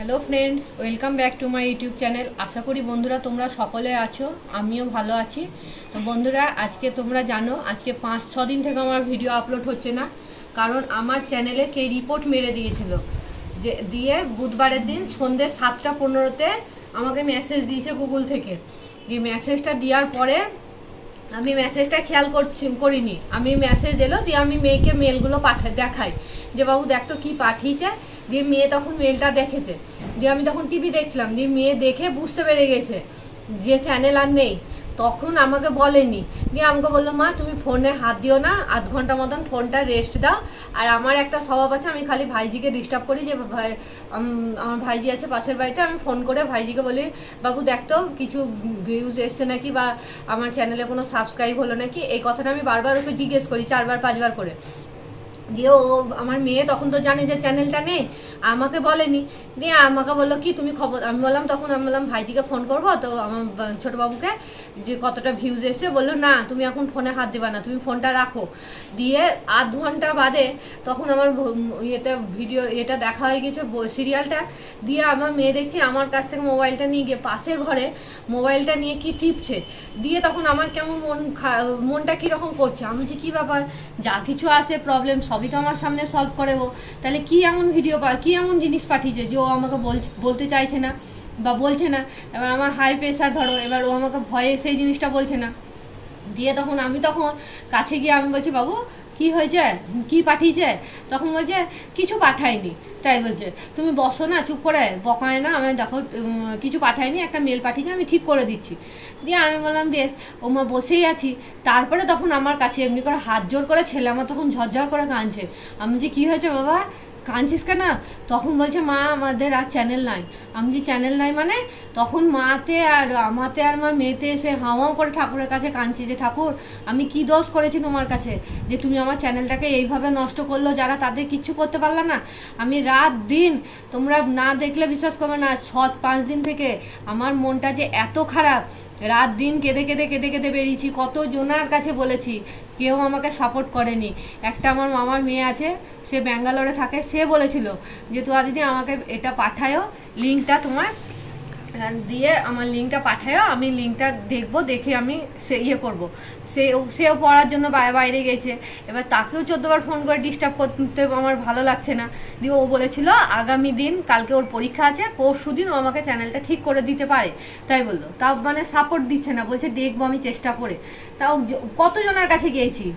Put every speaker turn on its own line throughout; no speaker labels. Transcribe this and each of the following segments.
Hello friends welcome back to my YouTube channel. आशा करी बंधुरा तुम्हारा सकले आछो, आमिও ভালো আছি। तो बंधुरा आज के तुम्हारा जानो आज के 5-6 दिन থেকে আমার ভিডিও আপলোড হচ্ছে না, কারণ আমার চ্যানেলে কে রিপোর্ট মেরে দিয়েছিল। যে দিয়ে বুধবারের দিন সন্ধ্যে 7:15-তে আমাকে মেসেজ দিয়েছে গুগল থেকে। এই মেসেজটা দেওয়ার পরে আমি মেসেজটা খেয়াল করিনি। আমি মেসেজ এলো দিয়ে আমি মেয়েকে মেলগুলো দেখাই যে বাবু দেখ তো কী পাঠিয়েছে। দিয়ে মেয়ে তখন মেলটা দেখেছে, দিয়ে আমি তখন টিভি দেখছিলাম, দিয়ে মেয়ে দেখে বুঝতে পেরে গেছে যে চ্যানেল আর নেই। তখন আমাকে বলেনি, দিয়ে আমাকে বললো মা তুমি ফোনে হাত দিও না, আধ ঘন্টা মতন ফোনটা রেস্ট দাও। আর আমার একটা স্বভাব আছে, আমি খালি ভাইজিকে ডিস্টার্ব করি যে আমার ভাইজি আছে পাশের বাড়িতে, আমি ফোন করে ভাইজিকে বলি বাবু দেখ তো কিছু ভিউজ এসছে নাকি বা আমার চ্যানেলে কোনো সাবস্ক্রাইব হলো নাকি। এই কথাটা আমি বারবার ওকে জিজ্ঞেস করি 4-5 বার করে। দিয়ে ও আমার মেয়ে তখন তো জানে যে চ্যানেলটা নেই, আমাকে বলেনি। দিয়ে আমাকে বললো কি তুমি খবর, আমি বললাম তখন আমি বললাম ভাইজিকে ফোন করবো তো আমার ছোটোবাবুকে যে কতটা ভিউজ এসছে। বললো না তুমি এখন ফোনে হাত দেবা না, তুমি ফোনটা রাখো। দিয়ে আধ ঘন্টা বাদে তখন আমার এটা দেখা হয়ে গেছে সিরিয়ালটা। দিয়ে আমার মেয়ে দেখছি আমার কাছ থেকে মোবাইলটা নিয়ে গিয়ে পাশের ঘরে মোবাইলটা নিয়ে কি টিপছে। দিয়ে তখন আমার কেমন মনটা কীরকম করছে, আমি বলছি কী ব্যাপার, যা কিছু আসে প্রবলেম সবই তো আমার সামনে সলভ করে ও, তাহলে কী এমন ভিডিও কী এমন জিনিস পাঠিয়েছে যে ও আমাকে বলতে চাইছে না বা বলছে না। এবার আমার হাই প্রেশার ধরো, এবার ও আমাকে ভয়ে সেই জিনিসটা বলছে না। দিয়ে তখন কাছে গিয়ে আমি বলছি বাবু কি হয়েছে, কি পাঠিয়েছে। তখন বলছে কিছু পাঠায়নি। তাই বলছে তুমি বসো না চুপ করে, বকায় না, আমি দেখো কিছু পাঠায়নি, একটা মেল পাঠিয়েছে আমি ঠিক করে দিচ্ছি। দিয়ে আমি বললাম বেশ, ও মা বসেই আছি। তারপরে তখন আমার কাছে এমনি করে হাত জোর করে ছেলে আমার তখন ঝরঝর করে কাঁদছে। আমি যে কী হয়েছে বাবা কাঁদছিস কেন? তখন বলছে মা আমাদের আর চ্যানেল নাই। আমি যে চ্যানেল নাই মানে? তখন মাতে আর আমাতে আর আমার মেয়েতে এসে হাওয়াও করে ঠাকুরের কাছে কাঁদছি যে ঠাকুর আমি কি দোষ করেছি তোমার কাছে যে তুমি আমার চ্যানেলটাকে এইভাবে নষ্ট করলো, যারা তাদের কিচ্ছু করতে পারলো না। আমি রাত দিন, তোমরা না দেখলে বিশ্বাস করবে না, 5 দিন থেকে আমার মনটা যে এত খারাপ, রাত দিন কেঁদে কেঁদে বেরিয়েছি, কত জনার কাছে বলেছি, কেউ আমাকে সাপোর্ট করেনি। একটা আমার মামার মেয়ে আছে, সে ব্যাঙ্গালোরে থাকে, সে বলেছিল যে তুয়া দিদি আমাকে এটা পাঠায়ও লিঙ্কটা তোমার দিয়ে আমার লিঙ্কটা পাঠায়ও, আমি লিঙ্কটা দেখবো, দেখে আমি করবো। সেও পড়ার জন্য বাইরে গেছে। এবার তাকেও 14 বার ফোন করে ডিস্টার্ব করতে আমার ভালো লাগছে না। দিয়ে ও বলেছিল আগামী দিন কালকে ওর পরীক্ষা আছে, পরশু দিন ও আমাকে চ্যানেলটা ঠিক করে দিতে পারে। তাই বললো, তাও মানে সাপোর্ট দিচ্ছে না, বলছে দেখবো আমি চেষ্টা করে। তাও কতজনের কাছে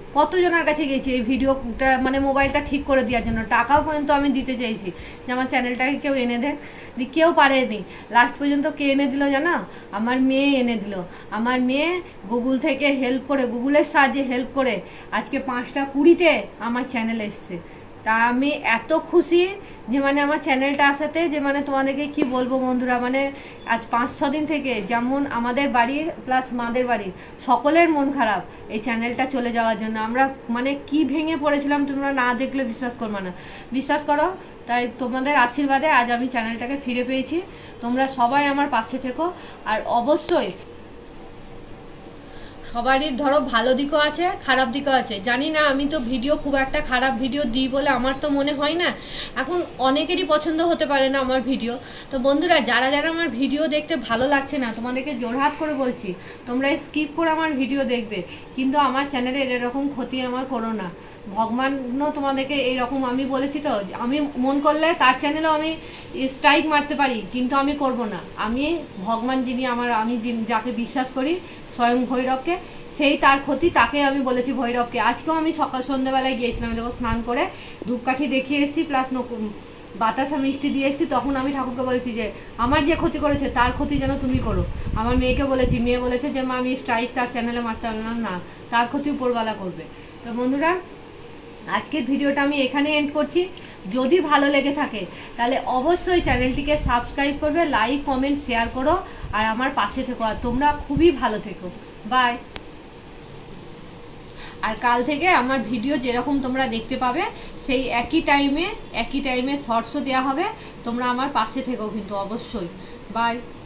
গিয়েছি এই ভিডিওটা মানে মোবাইলটা ঠিক করে দেওয়ার জন্য, টাকাও পর্যন্ত আমি দিতে চাইছি যে আমার চ্যানেলটাকে কেউ এনে দেন, কেউ পারেনি। লাস্ট পর্যন্ত কে এনে দিল জানো? আমার মেয়ে এনে দিল। আমার মেয়ে গুগল থেকে হেল্প করে, গুগলের সাহায্যে হেল্প করে আজকে 5:20-তে আমার চ্যানেল এসছে। তা আমি এত খুশি যে মানে আমার চ্যানেলটা আসাতে, যে মানে তোমাদেরকে কি বলবো বন্ধুরা, মানে আজ 5-6 দিন থেকে যেমন আমাদের বাড়ির প্লাস মাদের বাড়ির সকলের মন খারাপ এই চ্যানেলটা চলে যাওয়ার জন্য। আমরা মানে কি ভেঙে পড়েছিলাম, তোমরা না দেখলে বিশ্বাস করবে না, বিশ্বাস করো। তাই তোমাদের আশীর্বাদে আজ আমি চ্যানেলটাকে ফিরে পেয়েছি। তোমরা সবাই আমার পাশে থেকো। আর অবশ্যই সবারই ধরো ভালো দিকও আছে খারাপ দিকও আছে, জানি না, আমি তো ভিডিও খুব একটা খারাপ ভিডিও দিই বলে আমার তো মনে হয় না। এখন অনেকেরই পছন্দ হতে পারে না আমার ভিডিও। তো বন্ধুরা যারা আমার ভিডিও দেখতে ভালো লাগছে না, তোমাদেরকে জোরহাত করে বলছি তোমরা স্কিপ করে আমার ভিডিও দেখবে, কিন্তু আমার চ্যানেলে এরকম ক্ষতি আমার করো না। ভগবানও তোমাদেরকে এইরকম, আমি বলেছি তো আমি মন করলে তার চ্যানেলেও আমি স্ট্রাইক মারতে পারি, কিন্তু আমি করব না। আমি ভগবান যিনি আমি যাকে বিশ্বাস করি, স্বয়ং ভৈরবকে, সেই তার ক্ষতি তাকে আমি বলেছি ভৈরবকে। আজকেও আমি সন্ধ্যেবেলায় গিয়েছিলাম, দেখো স্নান করে ধূপকাঠি দেখিয়ে এসেছি, প্লাস বাতাসা মিষ্টি দিয়ে এসেছি। তখন আমি ঠাকুরকে বলেছি যে আমার যে ক্ষতি করেছে তার ক্ষতি যেন তুমি করো। আমার মেয়েকে বলেছি, মেয়ে বলেছে যে মা আমি স্ট্রাইক তার চ্যানেলে মারতে পারলাম না, তার ক্ষতি উপরওয়ালা করবে। তো বন্ধুরা আজকের ভিডিওটা আমি এখানে এন্ড করছি। যদি ভালো লেগে থাকে তাহলে অবশ্যই চ্যানেলটিকে সাবস্ক্রাইব করবে, লাইক কমেন্ট শেয়ার করো, আর আমার পাশে থেকো। আর তোমরা খুবই ভালো থেকো, বাই। আর কাল থেকে আমার ভিডিও যেরকম তোমরা দেখতে পাবে সেই একই টাইমে শর্টসও দেওয়া হবে। তোমরা আমার পাশে থেকো কিন্তু অবশ্যই, বাই।